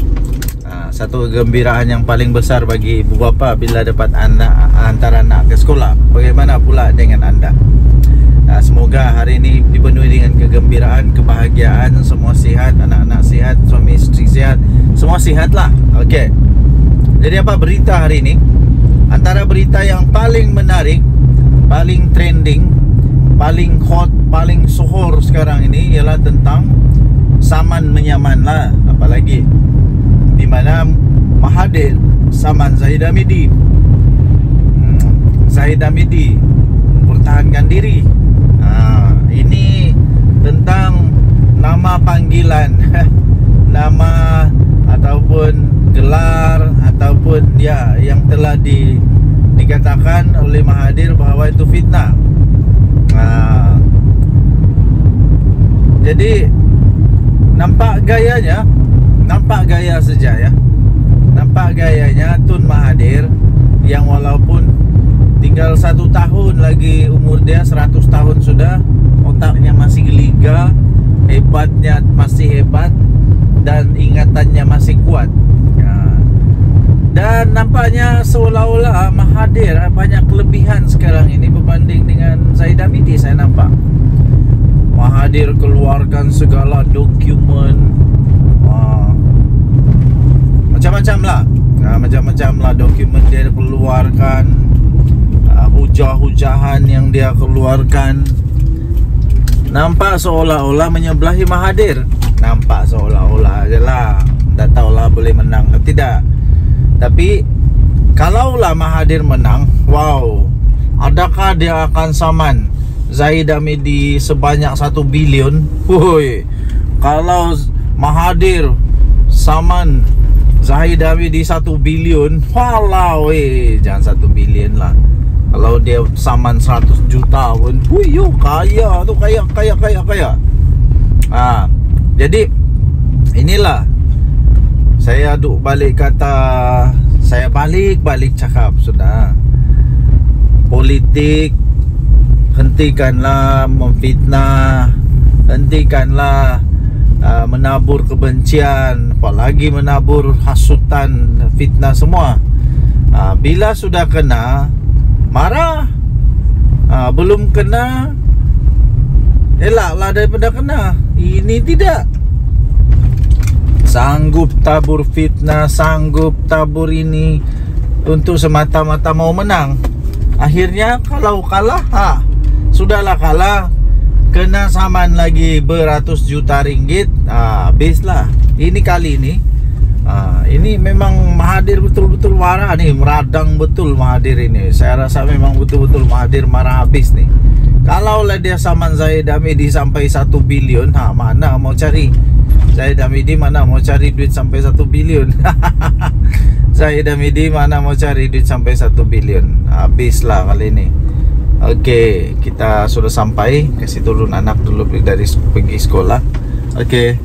Satu kegembiraan yang paling besar bagi ibu bapa bila dapat anak hantar anak ke sekolah. Bagaimana pula dengan anda? Nah, semoga hari ini dipenuhi dengan kegembiraan, kebahagiaan, semua sihat, anak-anak sihat, suami isteri sihat, semua sihatlah. Okey. Jadi apa berita hari ini? Antara berita yang paling menarik, paling trending, paling hot, paling sohor sekarang ini ialah tentang saman menyaman lah, apalagi di mana Mahathir saman Zahid Hamidi. hmm, Zahid Hamidi mempertahankan diri. ha, Ini tentang nama panggilan nama ataupun gelar ataupun ya yang telah di, dikatakan oleh Mahathir bahawa itu fitnah. ha, Jadi nampak gayanya Nampak gaya saja ya. Nampak gayanya Tun Mahathir yang walaupun tinggal satu tahun lagi umur dia, seratus tahun sudah, otaknya masih geliga, hebatnya masih hebat, dan ingatannya masih kuat ya. Dan nampaknya seolah-olah Mahathir banyak kelebihan sekarang ini berbanding dengan Zahid Hamidi. Saya nampak Mahathir keluarkan segala dokumen macam-macam lah. Nah, macam-macam lah dokumen dia keluarkan, uh, hujah-hujahan yang dia keluarkan. Nampak seolah-olah menyebelahi Mahathir. Nampak seolah-olah aja lah. Tak tahulah boleh menang ke tidak. Tapi kalaulah Mahathir menang, wow, adakah dia akan saman Zahid Hamidi sebanyak satu bilion? Woi, kalau Mahathir saman Zahid Hamidi satu bilion, walau weh, jangan satu bilion lah. Kalau dia saman seratus juta pun, wuih, kaya tu, kaya, kaya, kaya, kaya. Ah, jadi inilah saya duk balik kata, saya balik-balik cakap sudah. Politik, hentikanlah memfitnah, hentikanlah uh, menabur kebencian, apalagi menabur hasutan, fitnah semua. Uh, bila sudah kena, marah. uh, Belum kena, elaklah daripada kena. Ini tidak. Sanggup tabur fitnah, sanggup tabur ini untuk semata-mata mau menang. Akhirnya kalau kalah, ha, sudahlah kalah, kena saman lagi beratus juta ringgit, ha, habislah. Ini kali ini, ha, ini memang Mahathir betul-betul marah nih, meradang betul Mahathir ini. Saya rasa memang betul-betul Mahathir marah habis nih. Kalaulah dia saman Zahid Hamidi sampai satu bilion, ha, mana mau cari Zahid Hamidi, mana mau cari duit sampai satu bilion. Zahid Hamidi mana mau cari duit sampai satu bilion. Habislah kali ini. Oke, kita sudah sampai. Kasih turun anak dulu dari pergi sekolah. Oke.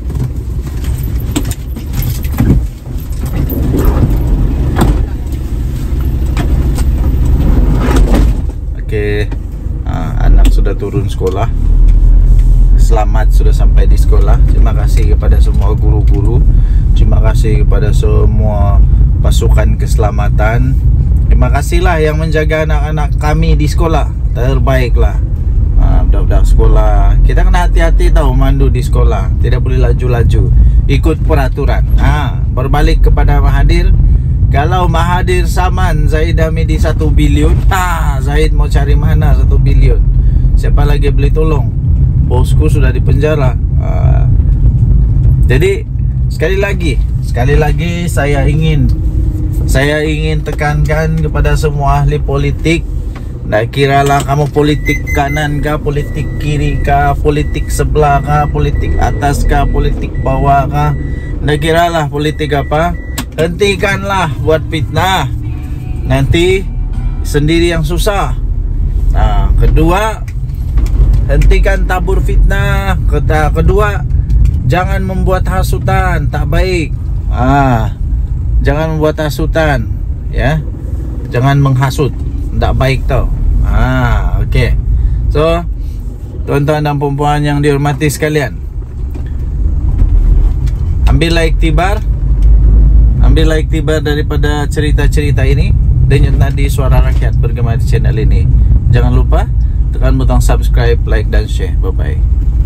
Oke, nah, anak sudah turun sekolah. Selamat sudah sampai di sekolah. Terima kasih kepada semua guru-guru. Terima kasih kepada semua pasukan keselamatan. Terima kasihlah yang menjaga anak-anak kami di sekolah. Terbaiklah. ha, Budak-budak sekolah, kita kena hati-hati tahu mandu di sekolah. Tidak boleh laju-laju, ikut peraturan. ha, Berbalik kepada Mahathir. Kalau Mahathir saman Zahid Hamidi satu bilion, ha, Zahid mau cari mana satu bilion? Siapa lagi boleh tolong? Bosku sudah di penjara. uh, Jadi sekali lagi Sekali lagi saya ingin Saya ingin tekankan kepada semua ahli politik. Tak kiralah kamu politik kanan kah, politik kiri kah, politik sebelah kah, politik atas kah, politik bawah kah, tak kiralah politik apa, hentikanlah buat fitnah. Nanti sendiri yang susah. Nah, kedua, hentikan tabur fitnah. Kata kedua, jangan membuat hasutan, tak baik. Ah, jangan membuat hasutan, ya. Jangan menghasut, tak baik tau. Ah, okey. So, tuan-tuan dan puan-puan yang dihormati sekalian, ambillah iktibar, ambillah iktibar daripada cerita-cerita ini. Denyut nadi suara rakyat bergema di channel ini. Jangan lupa tekan butang subscribe, like dan share. Bye bye.